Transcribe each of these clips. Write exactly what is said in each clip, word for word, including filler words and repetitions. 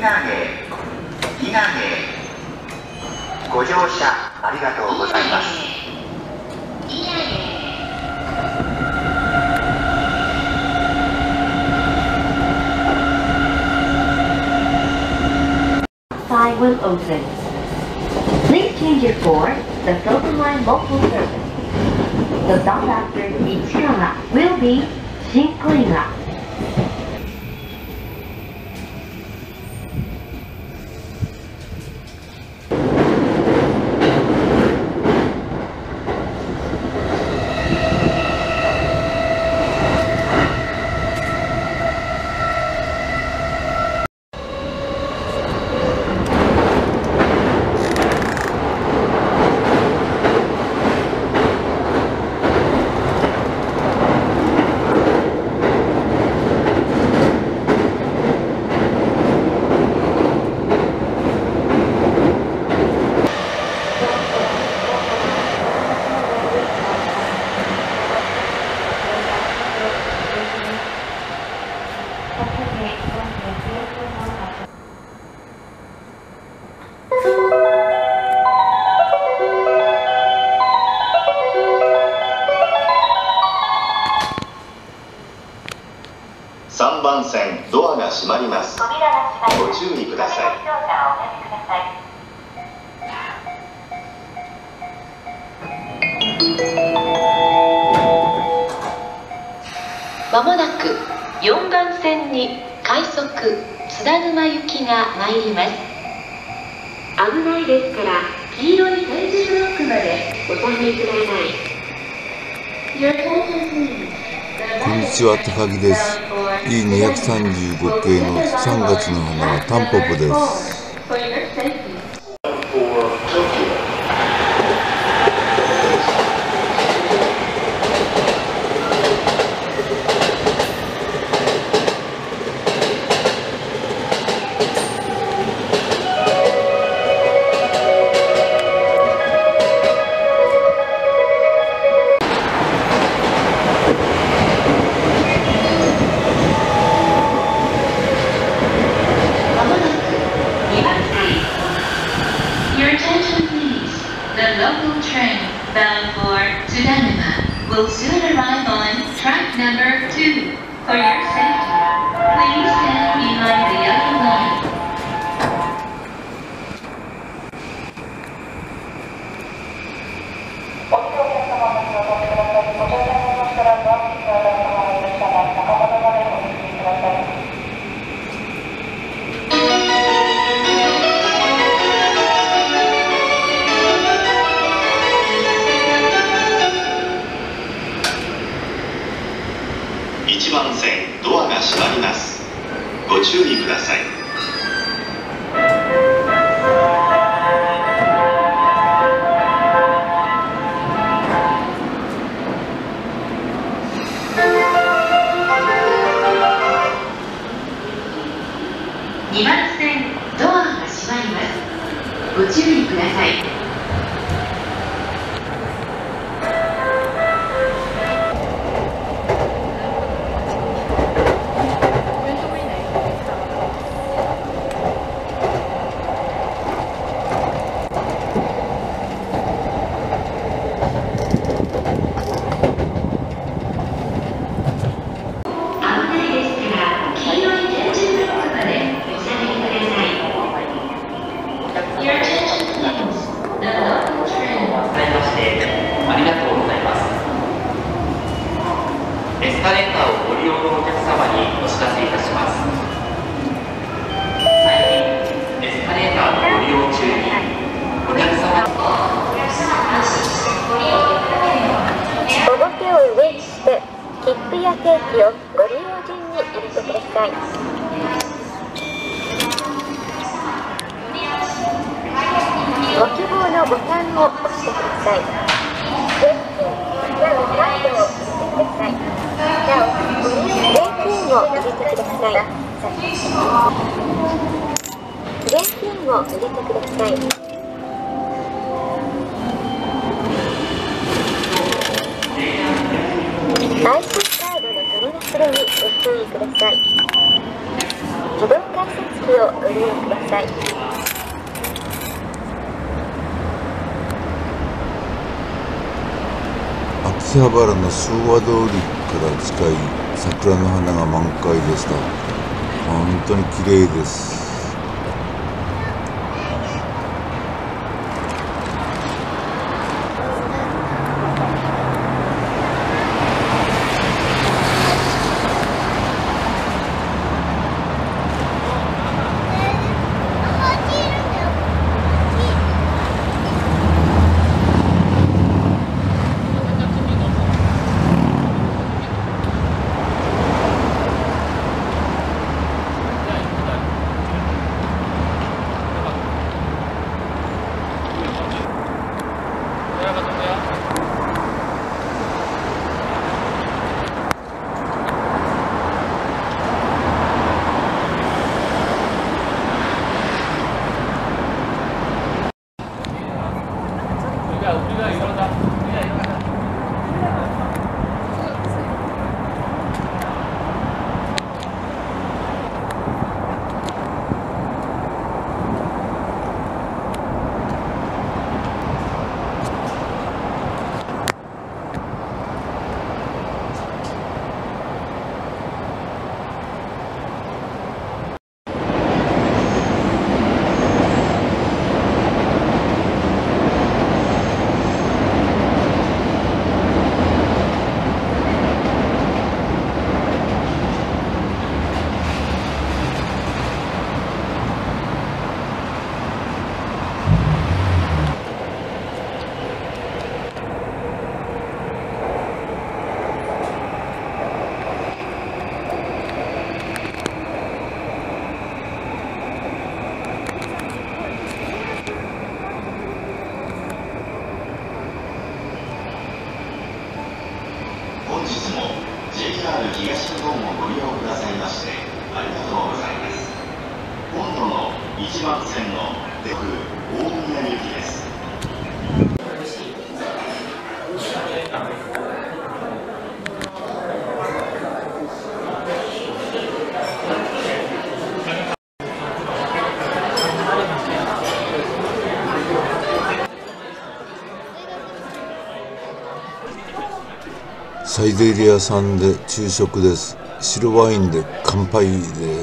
稲毛、稲毛、ご乗車ありがとうございます。 Side will open. Please change it for the Silver Line local service. The stop after Ichikawa will be Shinkoiga. さんばん線ドアが閉まります。ご注意ください。 まもなくよんばん線に快速津田沼行きが参ります。危ないですから黄色い点字ブロックまでお下げください。 こんにちは、高木です。イーにひゃくさんじゅうご 系のさんがつの花はタンポポです。 Local train bound for Tsudanuma will soon arrive on track number two. For your safety, please stand behind the yellow line. いちばん線ドアが閉まります。ご注意ください。 にばん線ドアが閉まります。ご注意ください。エスカレーターをご利用のお客様にお知らせいたします。最近、エスカレーターのご利用中にお客様に表を上にして切符やケーキをご利用順に入れてください。ご希望のボタンを押してください。現金やカードを入れてください。なお、現金を入れてください。現金を入れてください。アイシー カードの取り忘れにご注意ください。自動改札機席をご利用ください。 秋葉原の昭和通りから近い桜の花が満開でした。本当に綺麗です。 本日も ジェイアール 東日本をご利用くださいましてありがとうございます。本土のいちばん線の出空大宮行きです。 サイゼリヤさんで昼食です。白ワインで乾杯です。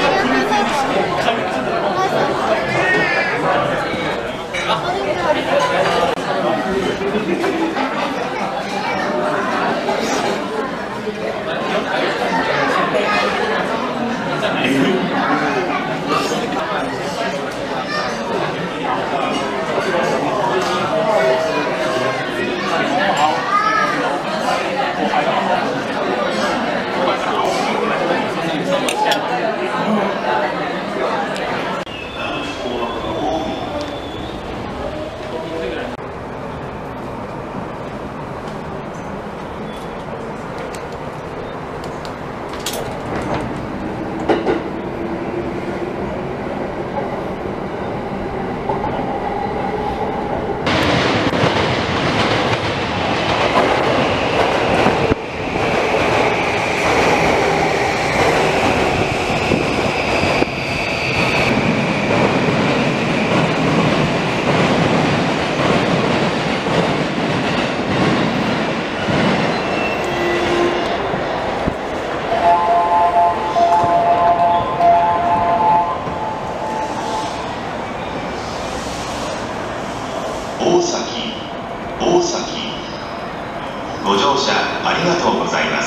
大崎、大崎、ご乗車ありがとうございます。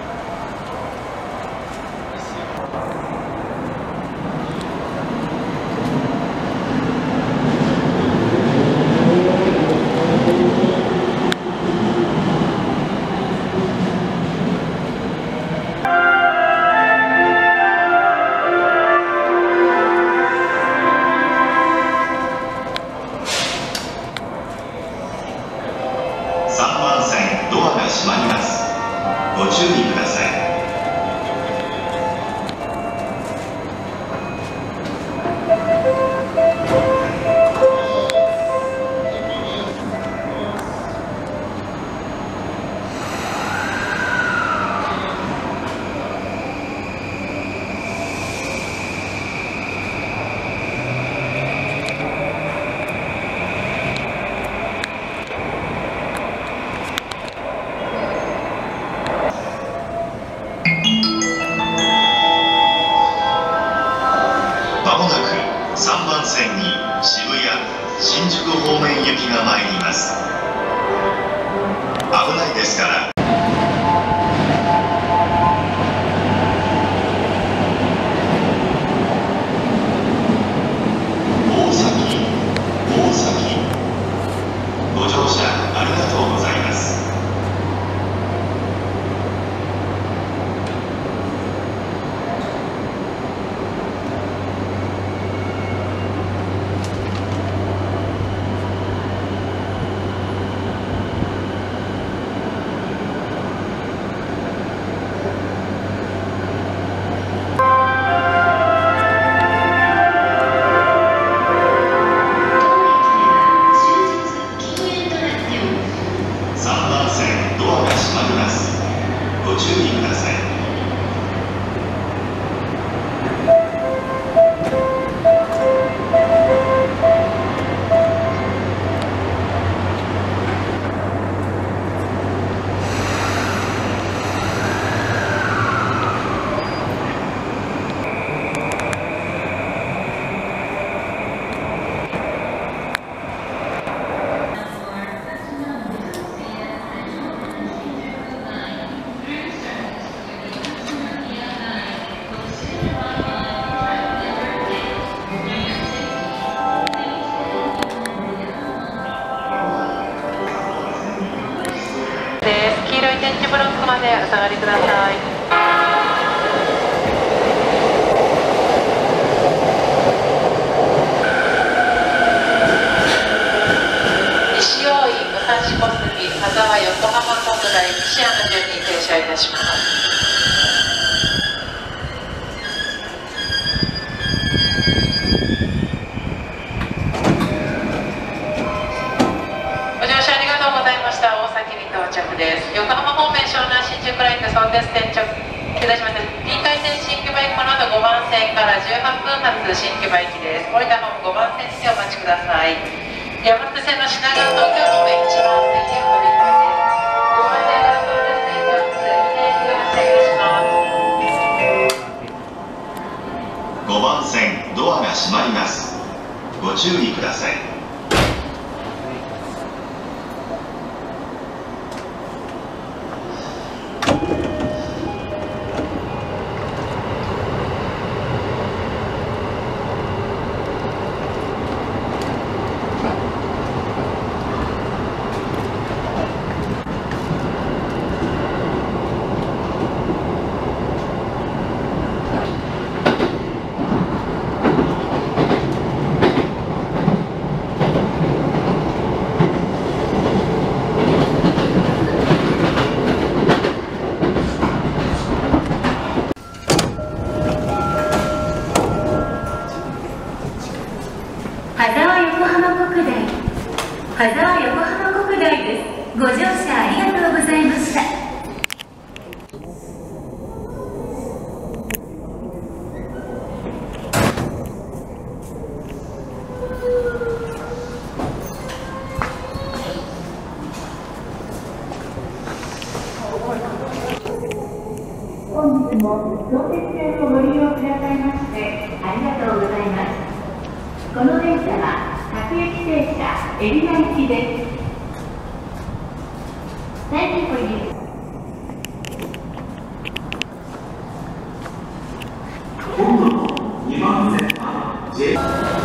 さんばん線ドアが閉まります。ご注意ください。 でお下がりください。西大井、武蔵小杉、羽沢、横浜国大、西山順に停車いたします。横浜方面湘南新宿ラインで相鉄線直下します。臨海線新木場行きこの後ごばん線からじゅうはっぷん発新木場行きです。降りたホームごばん線にてお待ちください。山手線の品川東京方面いちばん線にお乗り換えです。ごばん線から相鉄線直通にねんきゅう発車いたします。 ごばん線ドアが閉まります。ご注意ください。 羽沢横浜国大です。ご乗車ありがとうございました。本日も相鉄線をご利用くださいましてありがとうございます。この電車は各駅停車海老名行きです。Thank you for using. 今度のにばん線は J。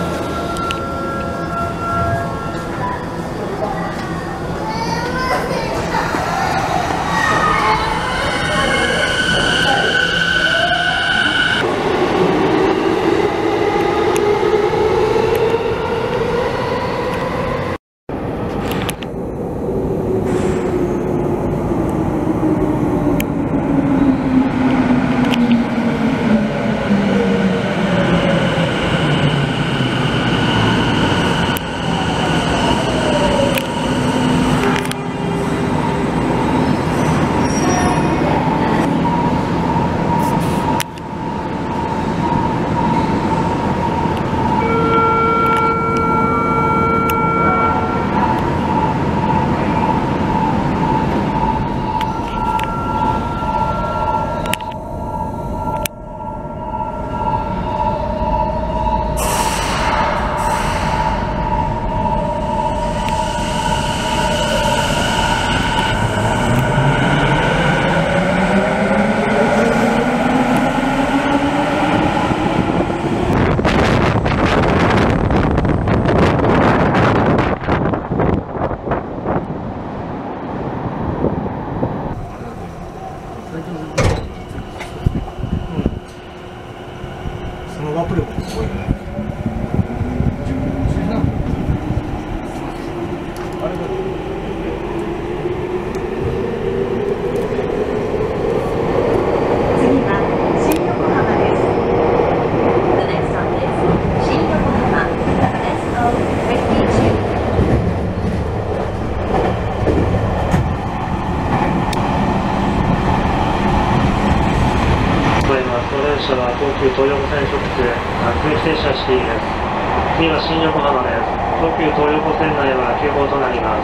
その学力すごいね。あれだ。 次は新横浜です。The next stop is 新横浜。エスオーエスティーツー。 この電車は東急東横線直通各駅停車していいです。次は新横浜です。東急東横線内は急行となります。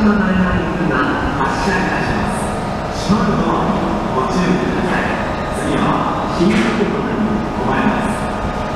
の乗れない便が発車いたします。閉まるドアにご注意ください。次は新宿駅に停まります。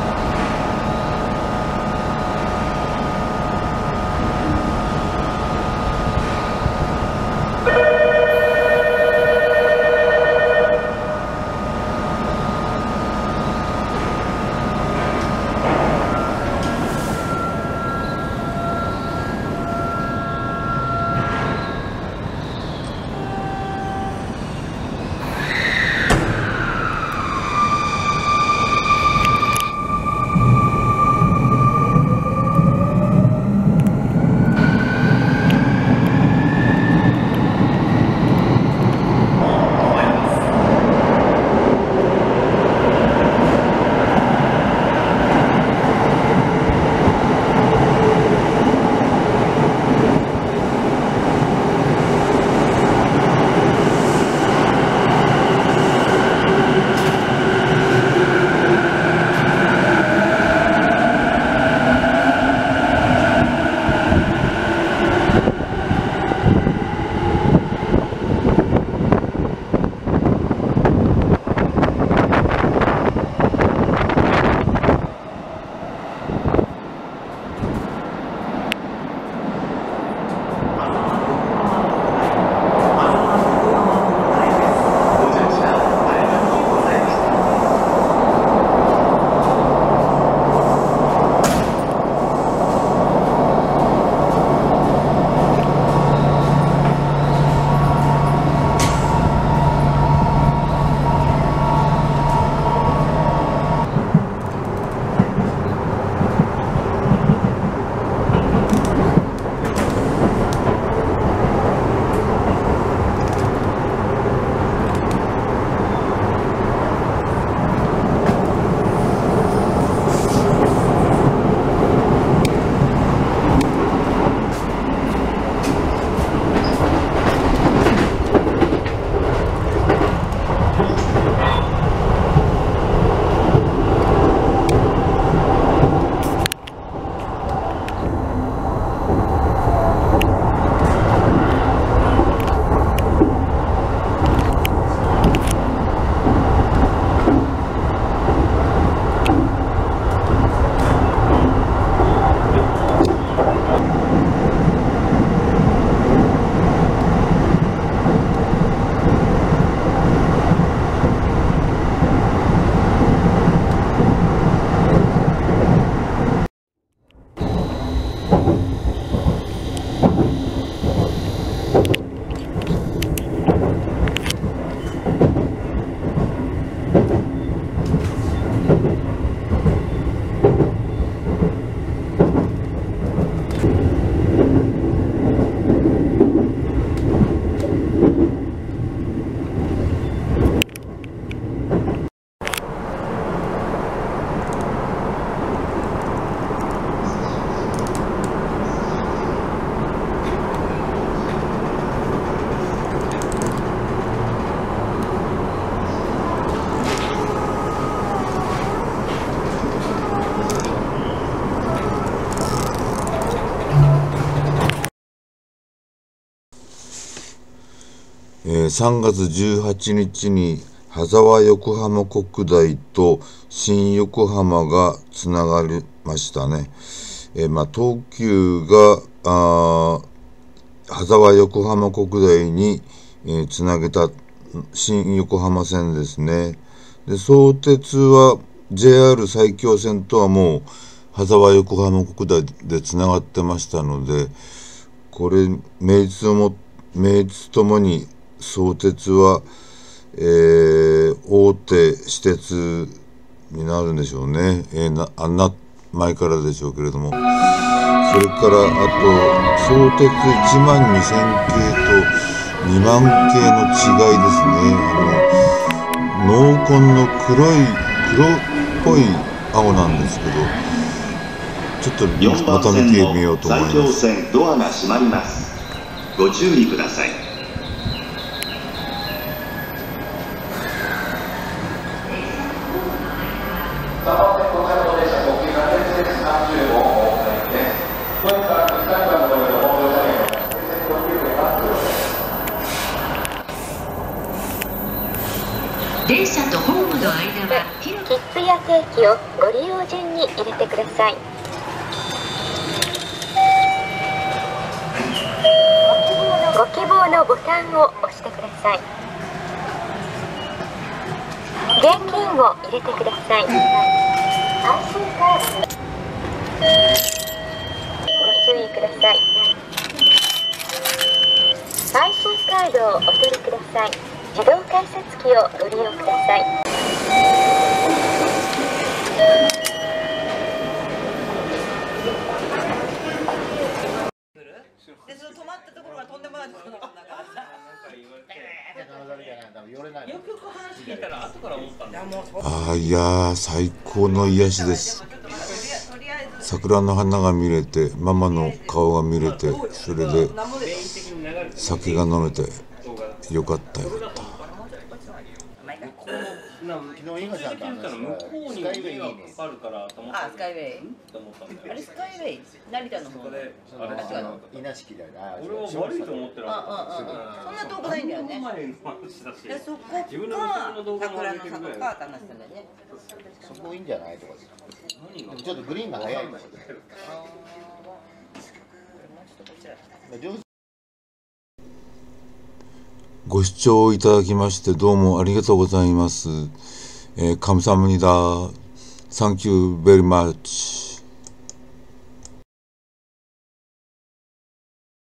さんがつじゅうはちにちに羽沢横浜国大と新横浜がつながりましたね。えーまあ、東急があ羽沢横浜国大に、えー、つなげた新横浜線ですね。で相鉄は ジェイアール 埼京線とはもう羽沢横浜国大でつながってましたので、これ名実も名実ともに相鉄は、えー、大手私鉄になるんでしょうね。えー、なあんな前からでしょうけれども、それからあと相鉄いちまんにせん系とにまん系の違いですね。あの濃紺の黒い黒っぽい青なんですけど、ちょっとまた見てみようと思います。 よんばんせんの埼京線ドアが閉まります。ご注意ください。 これからの間は切符や定期をご利用順に入れてください。ご希望のボタンを押してください。現金を入れてください。ご注意ください。アイシー カードをお取りください。自動改札機をご利用ください。 で、その止まったところがとんでもないところだからさ。よくよく話聞いたら後から思ったんだ。 ああ、いやー、最高の癒しです。桜の花が見れて、ママの顔が見れて、それで酒が飲めてよかったよかった。 昨日今ちゃんと話した向こうに家がかかるからと思った。 あ、スカイウェイ。あれスカイウェイ。成田の方で。 あれ違うの。稲敷だよな。俺は悪いと思ってる。 ああああ。そんな遠くないんだよね。でそこか桜の里か話したんだよね。 そこいいんじゃないとか。ちょっとグリーンが早いとか。 ご視聴いただきましてどうもありがとうございます。えー、감사합니다。Thank you very much。